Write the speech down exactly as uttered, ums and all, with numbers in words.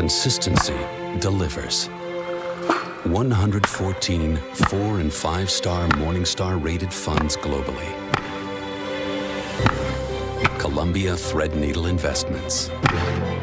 Consistency delivers. one hundred fourteen four and five star Morningstar rated funds globally. Columbia Threadneedle Investments.